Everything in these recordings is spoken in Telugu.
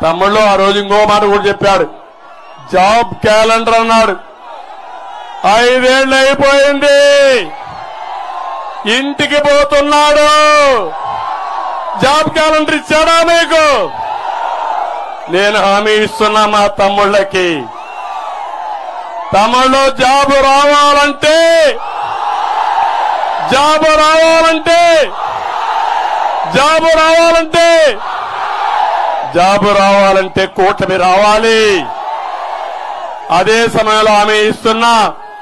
తమ్ముళ్ళు ఆ రోజు ఇంకో మాట కూడా చెప్పాడు, జాబ్ క్యాలెండర్ అన్నాడు. 5 ఏళ్ళు అయిపోయింది, ఇంటికి పోతున్నాడు. జాబ్ క్యాలెండర్ ఇచ్చాడా మీకు? నేను హామీ ఇస్తున్నా మా తమ్ముళ్ళకి, తమ్ముళ్ళు జాబు రావాలంటే కూటమి రావాలి. అదే సమయంలో హామీ ఇస్తున్నా,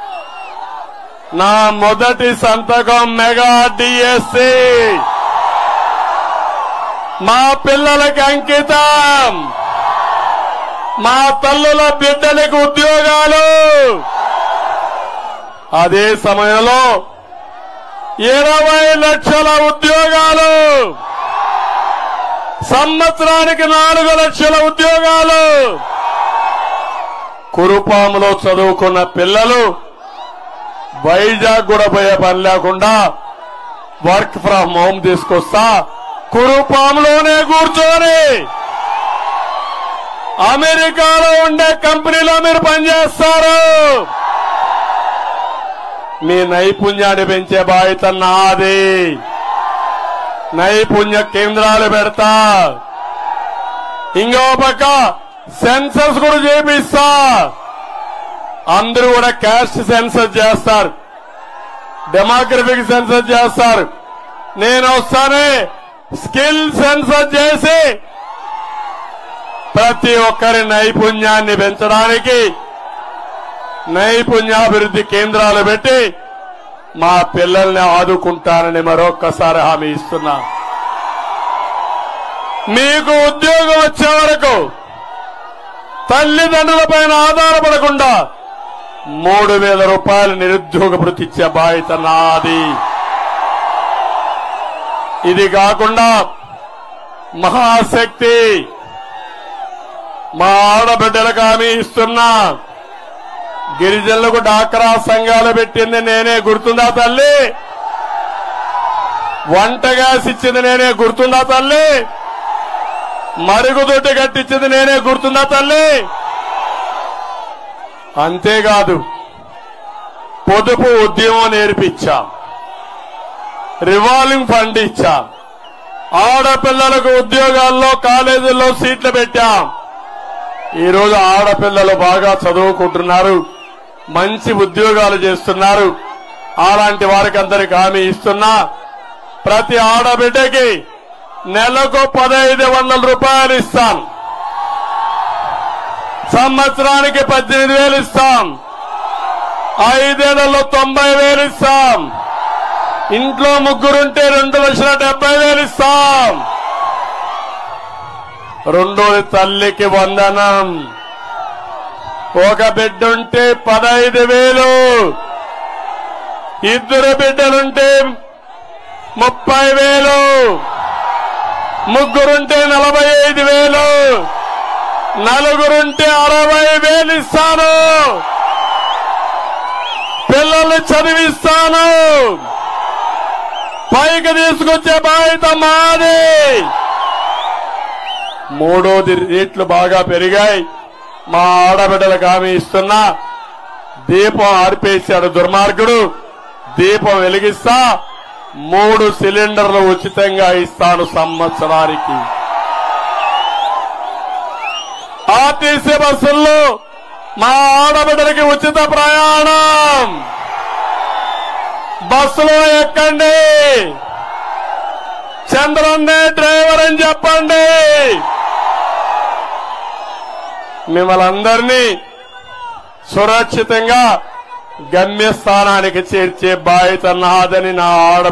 నా మొదటి సంతకం మెగా డిఎస్సి మా పిల్లలకి అంకితం, మా తల్లుల బిడ్డలకు ఉద్యోగాలు. అదే సమయంలో 20 లక్షల ఉద్యోగాలు, సంవత్సరానికి 4 లక్షల ఉద్యోగాలు. కురుపాములో చదువుకున్న పిల్లలు వైజాగ్ కూడా పోయే పని లేకుండా వర్క్ ఫ్రమ్ హోమ్ తీసుకొస్తా, కురుపాములోనే కూర్చొని అమెరికాలో ఉండే కంపెనీలో మీరు పనిచేస్తారు. మీ నైపుణ్యాన్ని పెంచే బాధ్యత నాది. నైపుణ్య కేంద్రాలు పెడతా, ఇంకో పక్క సెన్సస్ కూడా చేపిస్తా. అందరూ కూడా క్యాస్ట్ సెన్సస్ చేస్తారు, డెమోగ్రఫిక్ సెన్సస్ చేస్తారు. నేను వస్తానే స్కిల్ సెన్సస్ చేసి ప్రతి ఒక్కరి నైపుణ్యాన్ని పెంచడానికి నైపుణ్యాభివృద్ధి కేంద్రాలు పెట్టి మా పిల్లల్ని ఆదుకుంటానని మరొక్కసారి హామీ ఇస్తున్నా. మీకు ఉద్యోగం వచ్చే వరకు తల్లిదండ్రులపైన ఆధారపడకుండా 3,000 రూపాయలు నిరుద్యోగ భృతి ఇచ్చే బాధ్యత నాది. ఇది కాకుండా మహాశక్తి మా ఆడబిడ్డలకు హామీ ఇస్తున్నా. గిరిజనులకు డాక్రా సంఘాలు పెట్టింది నేనే, గుర్తుందా తల్లి? వంట గ్యాస్ ఇచ్చింది నేనే, గుర్తుందా తల్లి? మరుగుదొడ్డి కట్టించింది నేనే, గుర్తుందా తల్లి? అంతేకాదు, పొదుపు ఉద్యమం నేర్పించా, రివాల్వింగ్ ఫండ్ ఇచ్చా, ఆడపిల్లలకు ఉద్యోగాల్లో కాలేజీల్లో సీట్లు పెట్టాం. ఈరోజు ఆడపిల్లలు బాగా చదువుకుంటున్నారు, మంచి ఉద్యోగాలు చేస్తున్నారు. అలాంటి వారికి అందరికి హామీ ఇస్తున్నా. ప్రతి ఆడబిడ్డకి నెలకు 1,500 రూపాయలు ఇస్తాం, సంవత్సరానికి 18,000 ఇస్తాం, 5 ఏళ్లలో 90,000 ఇస్తాం. ఇంట్లో ముగ్గురుంటే 2,70,000 ఇస్తాం. రెండోది తల్లికి వందనం. ఒక బిడ్డ ఉంటే 15,000, 2 బిడ్డలుంటే 30,000, ముగ్గురుంటే 45,000, 4 60,000 ఇస్తాను. పిల్లల్ని చదివిస్తాను, పైకి తీసుకొచ్చే బాధ్యత మాది. మూడోది, రేట్లు బాగా పెరిగాయి. మా ఆడబిడ్డలకు హామీ ఇస్తున్నా. దీపం ఆర్పేశాడు దుర్మార్గుడు, దీపం వెలిగిస్తా. 3 సిలిండర్లు ఉచితంగా ఇస్తాను సంవత్సరానికి. ఆర్టీసీ బస్సుల్లో మా ఆడబిడ్డలకి ఉచిత ప్రయాణం. బస్సులో ఎక్కండి, చంద్రన్నే డ్రైవర్ అని చెప్పండి. మిమ్మల్ని అందరినీ సురక్షితంగా గమ్యస్థానానికి చేర్చే బాధ్యత నాదని నా ఆడ